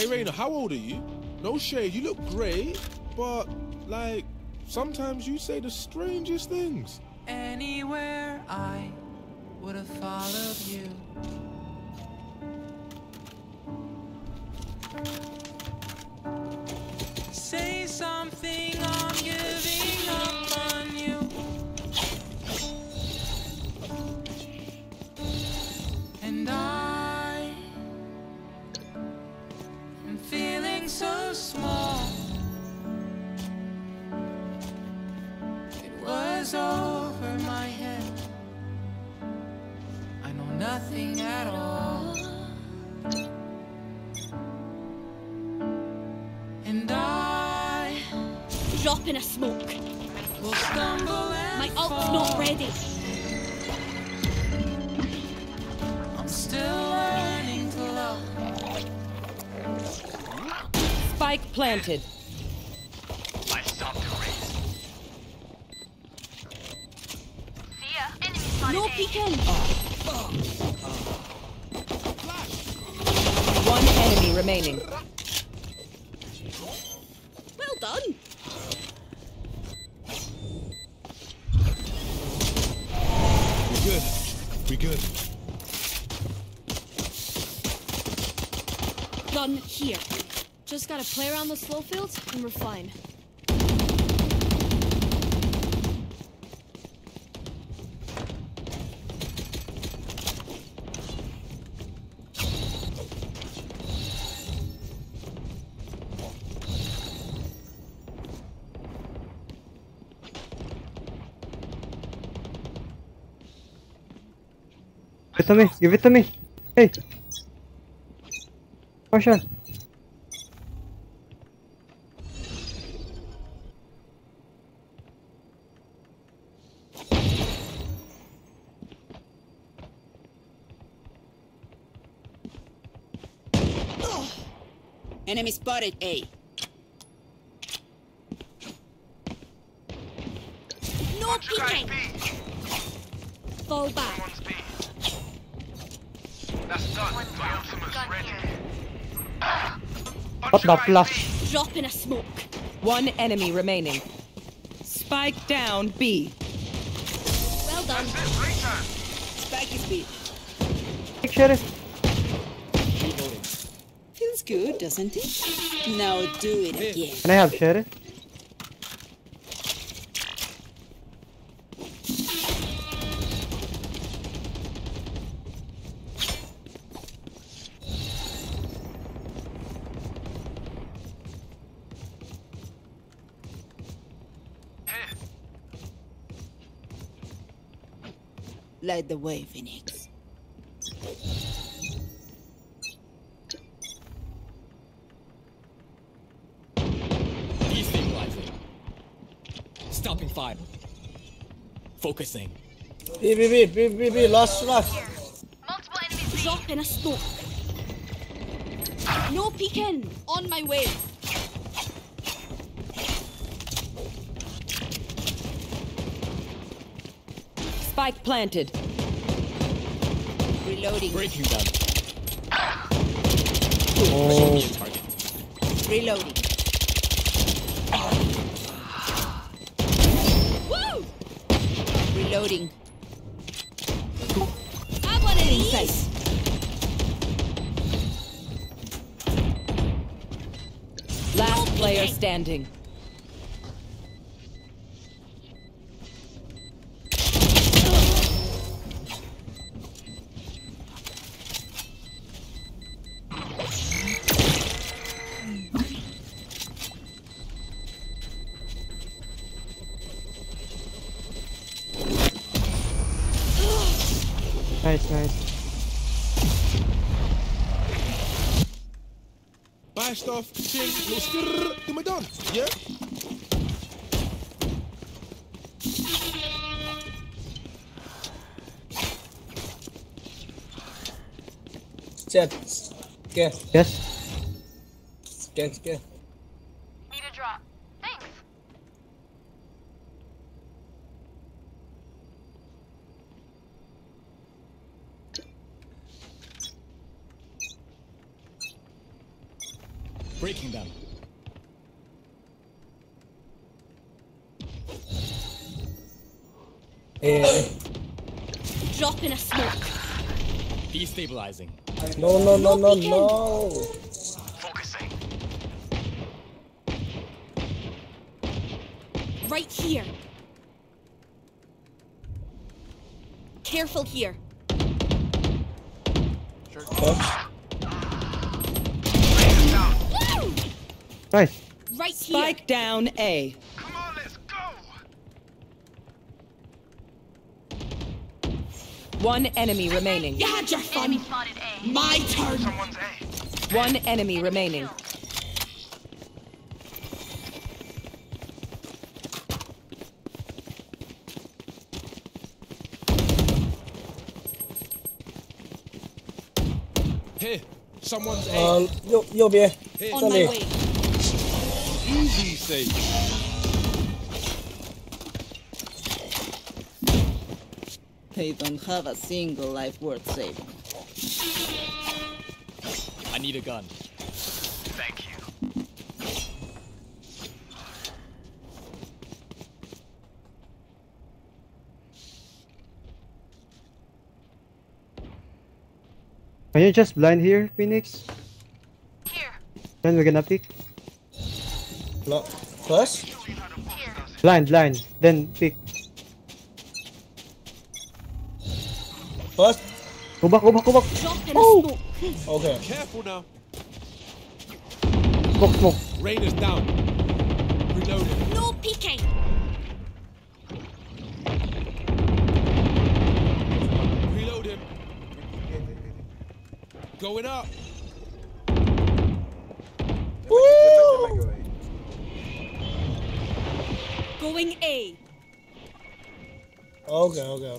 Hey Raina, how old are you? No shade, you look great, but like sometimes you say the strangest things. Anywhere I would have followed you. Say something, I'm giving up on you. And I am feeling so small. It was over my head. I know nothing at all. And I Drop in a smoke. will stumble and My ult's fall. not ready. I'm still learning to love. Spike planted. I stopped the race. See ya. Enemy spotted. No A. peeking. One enemy remaining. Well done. We good. We good. Gun here. Just gotta play around the slow fields and we're fine. Give it to me. Give it to me. Hey. Pasha. Enemy spotted A. No peeking. Fall back. Someone's B. That's done. My ultimate's ready. What the flush? Drop in a smoke. One enemy remaining. Spike down B. Well done. That's it, return. Spike is B. Take Sheriff. Feels good, doesn't it? Now do it again. Can I have Sheriff? Light the way, Phoenix. Destabilizing. Stopping fire. Focusing. B, lost. Multiple enemies B. Drop in a smoke. No peeking. On my way. Spike planted. Reloading. Breaking them. Oh. New target. Reloading. Woo! Reloading. I want it inside. Last player standing. Nice. Buy stuff, sing, little skirr, do my dance, yeah? Chat. Scan. Yes. Scan. Need a drop. Thanks. Breaking them. Drop in a smoke. Destabilizing. No, no, no, no, no. Focusing. Right here. Careful here. Woo! Nice. Right here. Spike down A. Come on, let's go. One enemy remaining. You had your Enemy fun. spotted A. My turn. Someone's A. One enemy remaining. Here, someone's A. Yo, bia. Here, On my Sorry. way. easy save. They don't have a single life worth saving. I need a gun. Thank you. Can you just blind here, Phoenix? Here. Then we're gonna pick. No. First? Here. Blind. Then pick. First? Go back. Drop in a smoke. Okay. Careful now. Smoke. Rain is down. Reloading. No peeking. Reloading. Going up. Going A. Okay.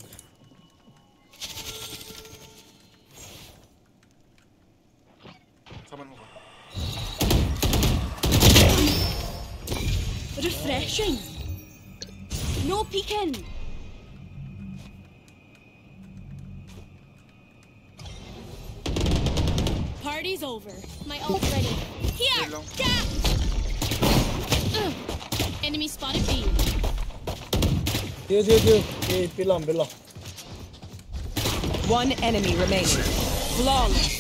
Refreshing. No peeking. Party's over. My ult's ready. Here! Catch! Enemy spotted B. Tiêu. Below. One enemy remaining. Flawless.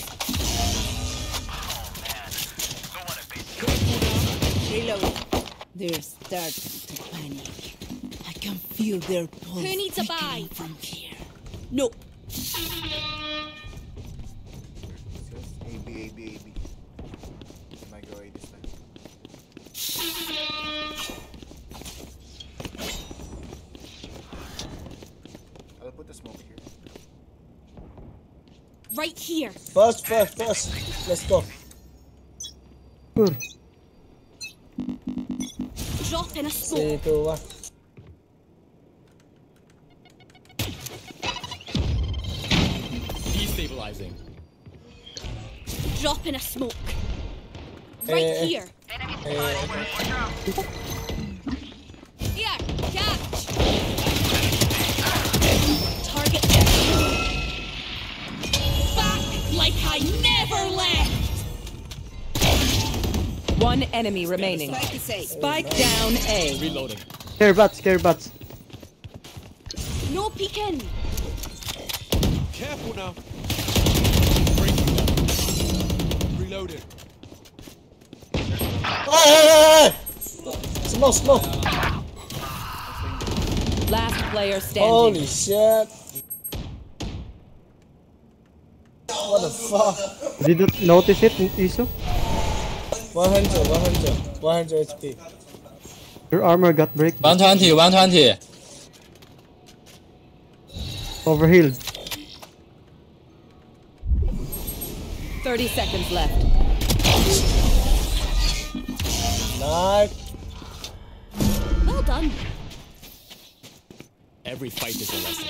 Reload. They're starting to panic. I can feel their pulse. Who needs a buy? thickening from here. No. AB. Might go A this time. I'll put the smoke here. Right here. First. Let's go. Drop in a 3, smoke. 2, 1. Destabilizing. Drop in a smoke. Right here. Here. Catch. Target. Back like I never left. One enemy remaining. Spike is safe. Spike down A. Reloading. Scare bats. No peeking. Careful now. Breaking them. Reloading. Hey! Smoke. Last player standing. Holy shit. What the fuck? Did you notice it, Iso? 100 HP. Your armor got break. 120. Overhealed. 30 seconds left. Nice. Well done. Every fight is a lesson.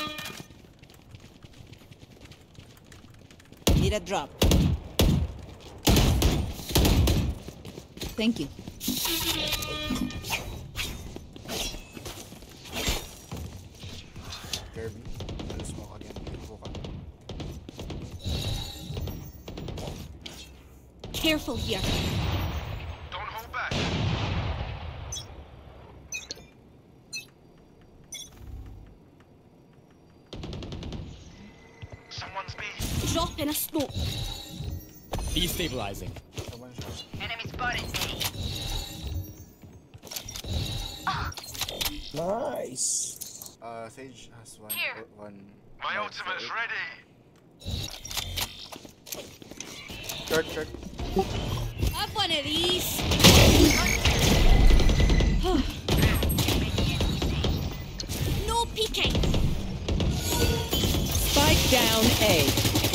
Need a drop. Thank you. Derby. I'll smoke again. Careful here. Drop in a smoke. Destabilizing. Someone shot. Enemy spotted. Nice. Sage has one. Here. One. My no, ultimate's so ready. Short, short. Have one of these. No peeking. Spike down A.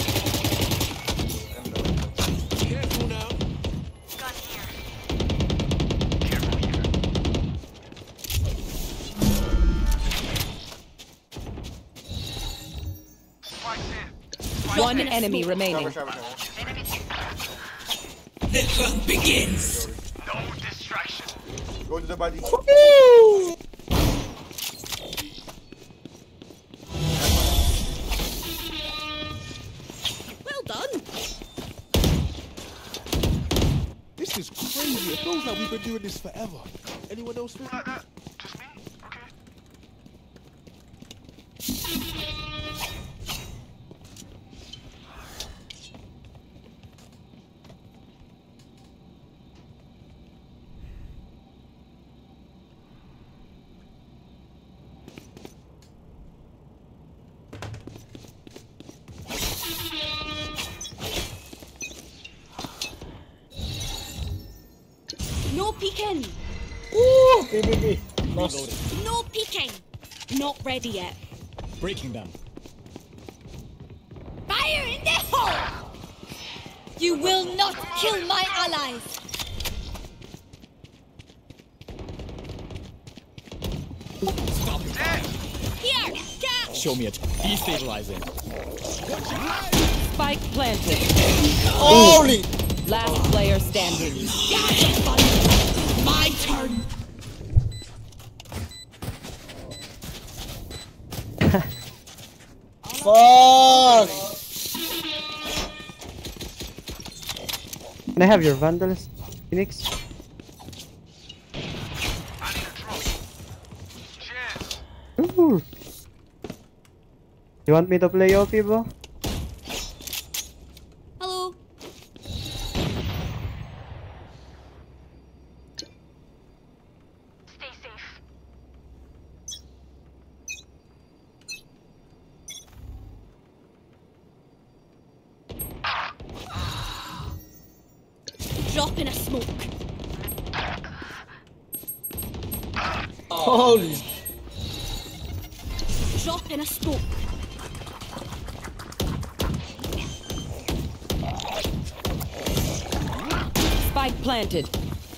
Careful now. Gun here. Careful here. Spike's in. One enemy remaining. Shower, shower, shower. No distraction. Go to the body. Well done. This is crazy. It feels like we've been doing this forever. Anyone else feel Like that? Just me? Okay. No peeking. Ooh, PBB. Nice. Reloading. No peeking. Not ready yet. Breaking them. Fire in the hole! You will not kill my allies. Stop it. Here, catch. Show me a destabilizing. Spike planted. Holy! Last player standing. My turn. Fuck! Can I have your vandals, Phoenix? I need a drop. Cheers. Ooh. You want me to play OP, bro? Hello. Stay safe. Drop in a smoke. Holy! Drop in a smoke. Spike planted.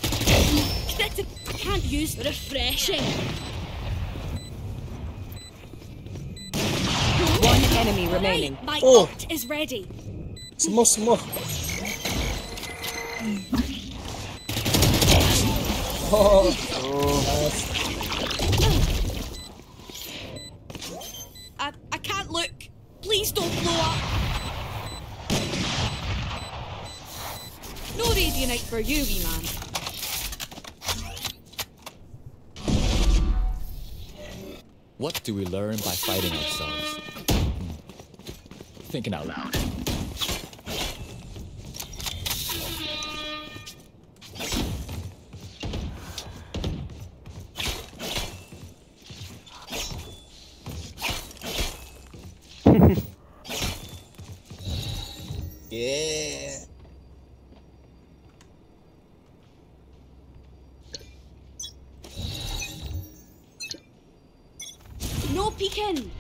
Can't use refreshing. One enemy remaining. Right, my Oh. ult is ready. Smoke, smoke. Oh, nice. I can't look. Please don't blow up. No radionite for you, wee man. What do we learn by fighting ourselves? Thinking out loud. Yeah. No peeking.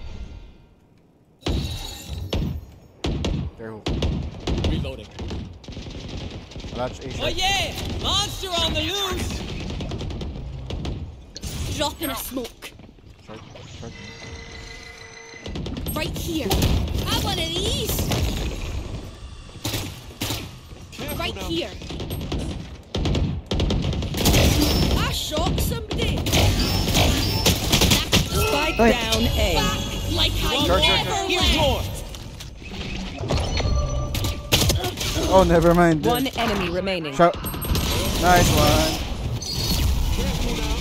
There who? Reloading. Latch A Oh shot. yeah! Monster on the loose! Drop in a smoke. Short, short. Right here. Have one of these. Right here. I shot somebody. Spike Hey. down A. Back like I Sure, sure, never sure. Here's more! Oh, never mind. One enemy remaining. Shot. Nice one. Careful now.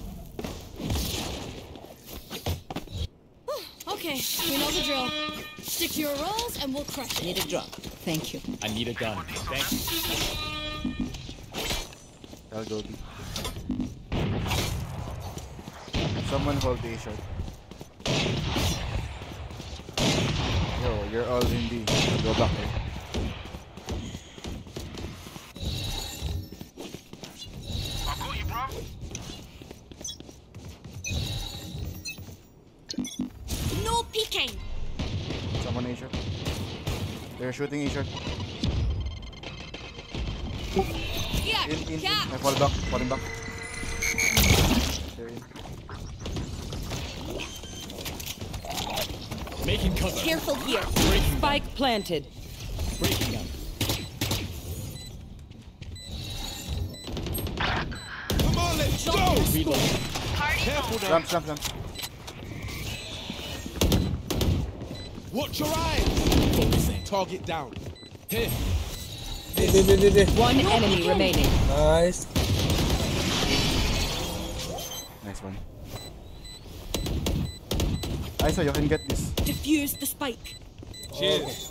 Okay, we know the drill. Stick to your roles and we'll crush it. Need a drop. Thank you. I need a gun. Thank you. I'll go B. Someone hold A short. Yo, you're all in B. I'll go back there. I got you, bro. No peeking. Someone A short. They're shooting A short. Yeah, In. yeah. I fall back. Falling back. They're in. Making cover. Careful here. Spike planted. Breaking out. Come on, let's go! Reload. Careful now. Jump. Watch your eyes. Focusing. Target down. Here. One enemy remaining. Nice. Nice one. I saw you can get this. Diffuse the spike. Cheers.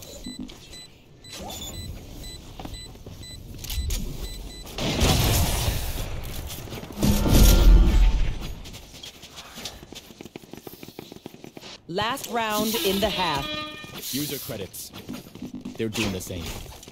Last round in the half. User credits. They're doing the same.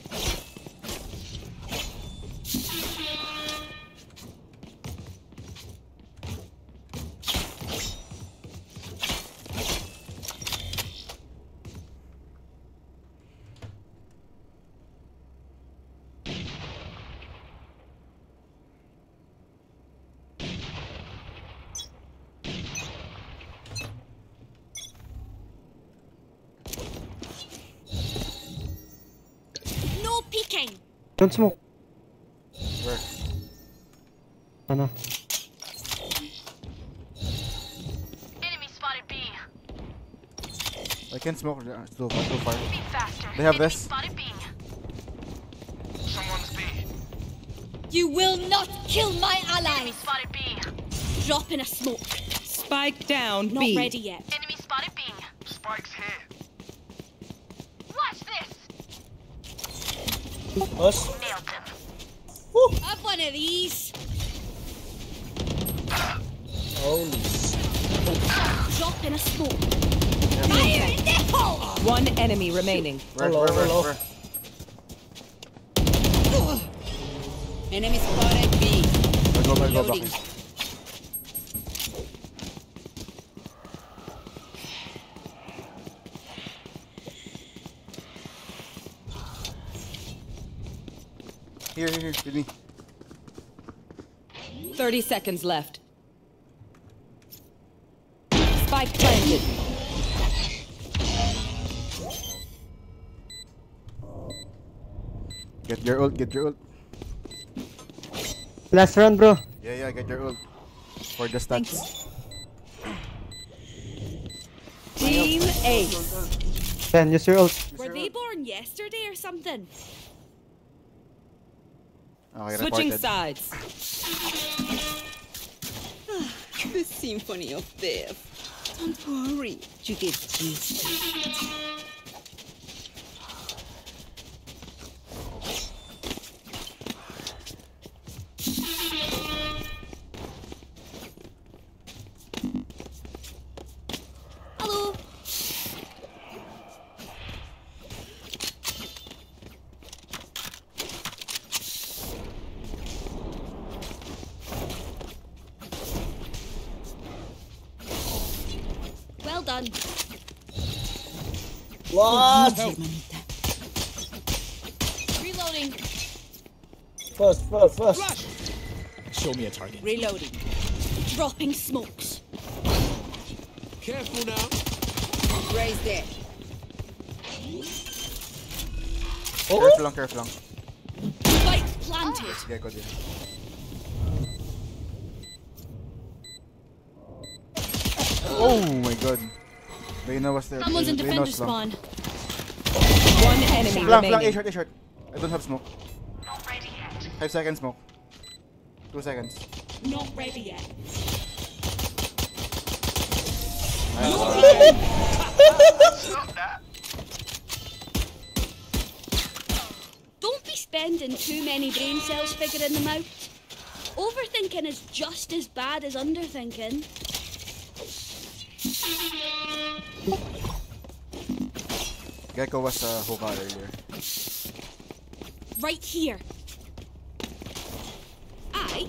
No peeking. Don't smoke. Where? Ano? Enemy spotted B. I can't smoke. It's too far. Be faster. They have Enemy this. spotted B. Someone's B. You will not kill my Enemy allies. spotted B. Drop in a smoke. Spike down Not B. ready yet. Enemy spotted B. Spike's here. Watch this. Us. Nailed him. Have one of these. Holy shit. Drop in a smoke. Fire in the hole. One enemy remaining. Where? Hello. Enemy spotted B. I'll go back. Loading. Here, with me. 30 seconds left. Spike planted. Get your ult. Last round, bro. Yeah, get your ult. For the stats. Team Ace. Then use your ult. Were they born yesterday or something? Okay, Switching reported. sides. The symphony of death. Don't worry, you get used to it. Hello. Well done. What? Hermanita. Reloading. First. Show me a target. Reloading. Dropping smokes. Careful now. Raise there. Careful lang. Spike planted. Yeah, go there. Oh my god. Reyna was there. Someone's in Reyna defender was long. spawn. One enemy Flank, remaining. A short. I don't have smoke. Not ready yet. 5 seconds smoke. 2 seconds. Not ready yet. Stop that. spending too many brain cells figuring them out. Overthinking is just as bad as underthinking. Gecko was hookah earlier. Right here. I.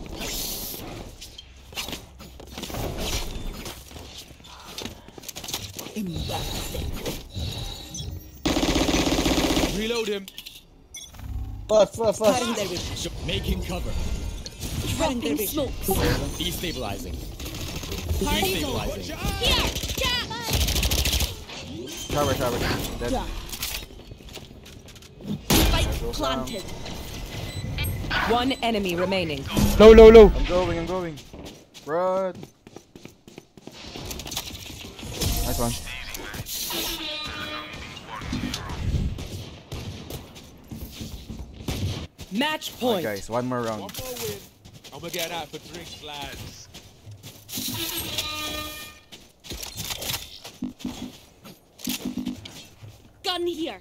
Embarrassing. Reload him. Flash. Cutting their vision. Making cover. Cutting their Dropping vision. smokes. Destabilizing. Party's over. Destabilizing. Here! Jab! Shower. Dead. Done. Spike planted. One enemy remaining. Low. I'm going. Run. Nice one. Match Alright, point. guys, one more round. One more win. I'm gonna get out for drinks, lads. Gun here.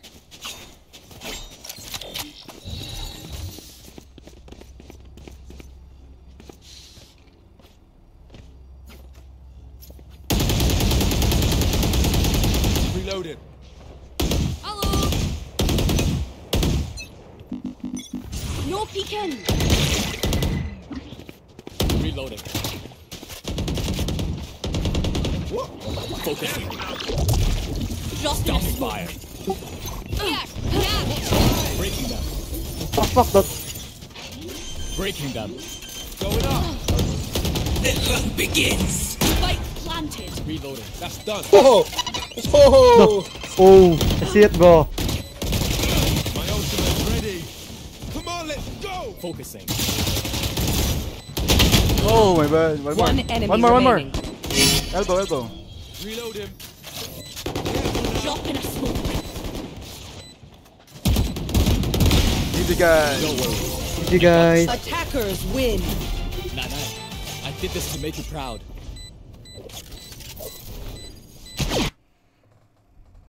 Reloaded. Hello. No peeking. Reloading. Focusing. Dropping a Stopping smoke. fire. Here! Jab! Breaking them. Fuck that. Breaking them. Going up. Spike planted. Reloading. That's done. Oh! Oh, I see it, bro. My ultimate's ready. Come on, let's go. Focusing. Oh my bad. One enemy One more. remaining. Elbow. Reload him. Dropping a smoke. GG guys. No worries. GG guys. Attackers win. Nah. I did this to make you proud.